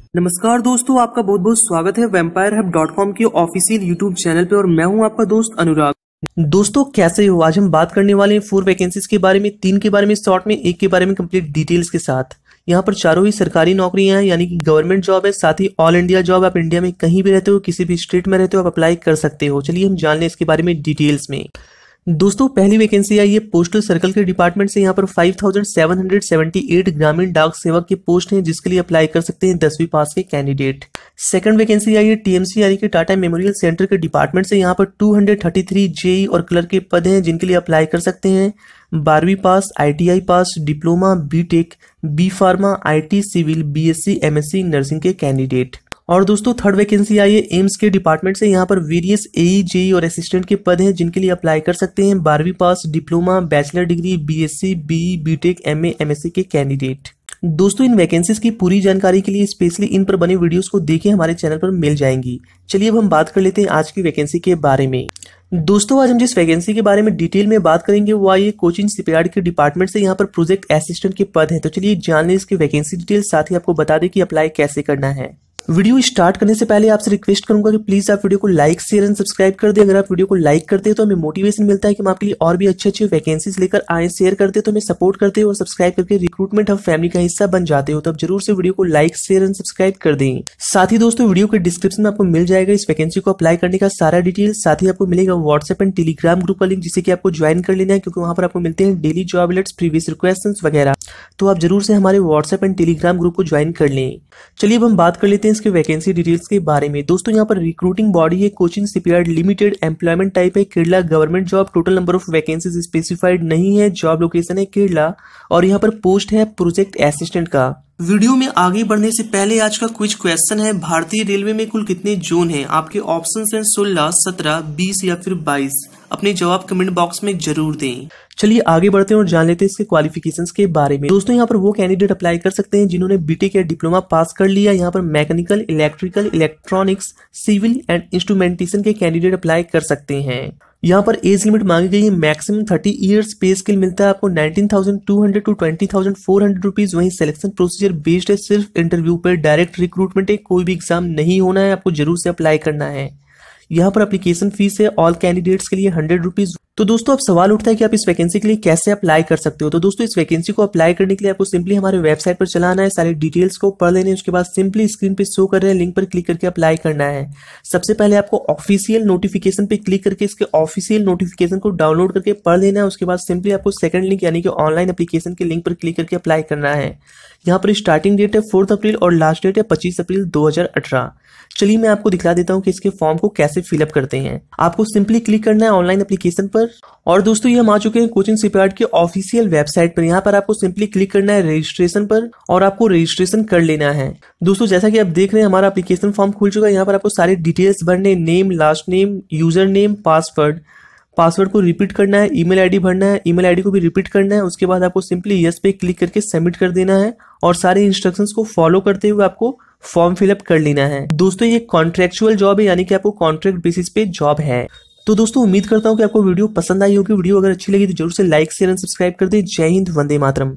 नमस्कार दोस्तों, आपका बहुत बहुत स्वागत है vampirehub.com के ऑफिशियल यूट्यूब चैनल पे और मैं हूं आपका दोस्त अनुराग। दोस्तों कैसे हो? आज हम बात करने वाले हैं 4 वैकेंसीज के बारे में, 3 के बारे में शॉर्ट में, 1 के बारे में कंप्लीट डिटेल्स के साथ। यहाँ पर चारों ही सरकारी नौकरियां हैं, यानी कि गवर्नमेंट जॉब है, साथ ही ऑल इंडिया जॉब। आप इंडिया में कहीं भी रहते हो, किसी भी स्टेट में रहते हो, आप अप्लाई कर सकते हो। चलिए हम जान लें इसके बारे में डिटेल्स में। दोस्तों पहली वैकेंसी आई है पोस्टल सर्कल के डिपार्टमेंट से। यहाँ पर 5778 ग्रामीण डाक सेवक के पोस्ट हैं, जिसके लिए अप्लाई कर सकते हैं 10वीं पास के कैंडिडेट। सेकंड वैकेंसी आई है टीएमसी यानी कि टाटा मेमोरियल सेंटर के डिपार्टमेंट से। यहाँ पर 233 जेई और क्लर्क के पद हैं, जिनके लिए अप्लाई कर सकते हैं 12वीं pass, ITI pass, diploma, BTech, B pharma, IT, civil, BSc, MSc nursing के कैंडिडेट। और दोस्तों थर्ड वैकेंसी आई है एम्स के डिपार्टमेंट से। यहाँ पर वेरियस एई, जेई और असिस्टेंट के पद हैं, जिनके लिए अप्लाई कर सकते हैं 12वीं pass, diploma, bachelor degree, BSc, BE, BTech, MA, MSc के कैंडिडेट। दोस्तों इन वैकेंसीज की पूरी जानकारी के लिए स्पेशली इन पर बने वीडियोस को देखें, हमारे चैनल पर मिल जाएंगी। चलिए अब हम बात कर लेते हैं आज की वैकेंसी के बारे में। दोस्तों आज हम जिस वैकेंसी के बारे में डिटेल में बात करेंगे वो आई है कोचिंग शिपयार्ड के डिपार्टमेंट से। यहाँ पर प्रोजेक्ट असिस्टेंट के पद हैं। तो चलिए जान लें इसकी वैकेंसी डिटेल, साथ ही आपको बता दें कि अप्लाई कैसे करना है। वीडियो स्टार्ट करने से पहले आपसे रिक्वेस्ट करूंगा कि प्लीज आप वीडियो को लाइक, शेयर एंड सब्सक्राइब कर दें। अगर आप वीडियो को लाइक करते हैं तो हमें मोटिवेशन मिलता है कि हम आपके लिए और भी अच्छे वैकेंसीज लेकर आए। शेयर करते हैं तो हमें सपोर्ट करते हैं और सब्सक्राइब करके रिक्रूटमेंट हब फैमिली का हिस्सा बन जाते हो। तब जरूर से वीडियो को लाइक, शेयर एंड सब्सक्राइब कर दें। साथ ही दोस्तों वीडियो के डिस्क्रिप्शन में आपको मिल जाएगा इस वैकेंसी को अप्लाई करने का सारा डिटेल। साथ ही आपको मिलेगा व्हाट्सएप एंड टेलीग्राम ग्रुप का लिंक, जिसे कि आपको ज्वाइन कर लेना है, क्योंकि वहां पर आपको मिलते हैं daily job alerts, previous requests वगैरह। तो आप जरूर से हमारे व्हाट्सएप एंड टेलीग्राम ग्रुप को ज्वाइन कर लें। चलिए अब हम बात कर लेते हैं इसके वैकेंसी डिटेल्स के बारे में। दोस्तों यहाँ पर रिक्रूटिंग बॉडी है Cochin shipyard limited, employment type है Kerala government job, total number of vacancies specified नहीं है, जॉब लोकेशन है केरला और यहाँ पर पोस्ट है प्रोजेक्ट असिस्टेंट का। वीडियो में आगे बढ़ने से पहले आज का क्विज क्वेश्चन है, भारतीय रेलवे में कुल कितने जोन हैं? आपके ऑप्शंस हैं 16, 17, 20 या फिर 22। अपने जवाब कमेंट बॉक्स में जरूर दें। चलिए आगे बढ़ते हैं और जान लेते हैं इसके क्वालिफिकेशंस के बारे में। दोस्तों यहाँ पर वो कैंडिडेट अप्लाई कर सकते हैं जिन्होंने बीटेक या डिप्लोमा पास कर लिया। यहाँ पर mechanical, electrical, electronics, civil and instrumentation के कैंडिडेट अप्लाई कर सकते हैं। यहाँ पर एज लिमिट मांगी गई है मैक्सिमम 30 इयर्स। पे स्केल मिलता है आपको 19,200 टू 20,400 रुपीज। वहीं सिलेक्शन प्रोसीजर बेस्ड है, सिर्फ इंटरव्यू पर, डायरेक्ट रिक्रूटमेंट है, कोई भी एग्जाम नहीं होना है, आपको जरूर से अप्लाई करना है। यहाँ पर एप्लीकेशन फीस है ऑल कैंडिडेट्स के लिए 100 रुपीज। तो दोस्तों अब सवाल उठता है कि आप इस वैकेंसी के लिए कैसे अप्लाई कर सकते हो। तो दोस्तों इस वैकेंसी को अप्लाई करने के लिए आपको सिंपली हमारे वेबसाइट पर चलाना है, सारे डिटेल्स को पढ़ लेने, उसके बाद सिंपली स्क्रीन पे शो कर रहे हैं लिंक पर क्लिक करके अप्लाई करना है। सबसे पहले आपको ऑफिशियल नोटिफिकेशन पे क्लिक करके इसके ऑफिशियल नोटिफिकेशन को डाउनलोड करके पढ़ लेना है। उसके बाद सिंपली आपको सेकंड लिंक यानी कि ऑनलाइन एप्लीकेशन के लिंक पर क्लिक करके अप्लाई करना है। यहाँ पर स्टार्टिंग डेट है 4 अप्रैल और लास्ट डेट है 25 अप्रैल 2018। चलिए मैं आपको दिखा देता हूँ कि इसके फॉर्म को कैसे फिलअप करते हैं। आपको सिंपली क्लिक करना है ऑनलाइन एप्लीकेशन पर और दोस्तों ये हम आ चुके हैं कोचिंग शिपयार्ड के ऑफिशियल वेबसाइट पर। यहाँ पर आपको सिंपली क्लिक करना है रजिस्ट्रेशन पर और आपको रजिस्ट्रेशन कर लेना है। दोस्तों जैसा कि आप देख रहे हैं हमारा एप्लीकेशन फॉर्म खुल चुका है। यहाँ पर आपको सारी डिटेल्स भरने, name, last name, user name, password को रिपीट करना है, ईमेल आईडी भरना है, ईमेल आईडी को भी रिपीट करना है। उसके बाद आपको सिंपली यस पे क्लिक करके सबमिट कर देना है और सारे इंस्ट्रक्शंस को फॉलो करते हुए आपको फॉर्म फिलअप कर लेना है। दोस्तों ये कॉन्ट्रेक्चुअल जॉब है, यानी कि आपको कॉन्ट्रैक्ट बेसिस पे जॉब है। तो दोस्तों उम्मीद करता हूँ कि आपको वीडियो पसंद आई होगी। वीडियो अगर अच्छी लगी तो जरूर से लाइक, शेयर एंड सब्सक्राइब कर दे। जय हिंद, वंदे मातरम।